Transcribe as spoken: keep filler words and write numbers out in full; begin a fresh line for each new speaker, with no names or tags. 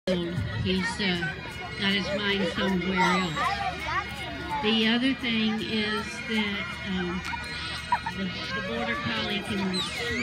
He's uh, got his mind somewhere else. The other thing is that um, the, the Border Collie can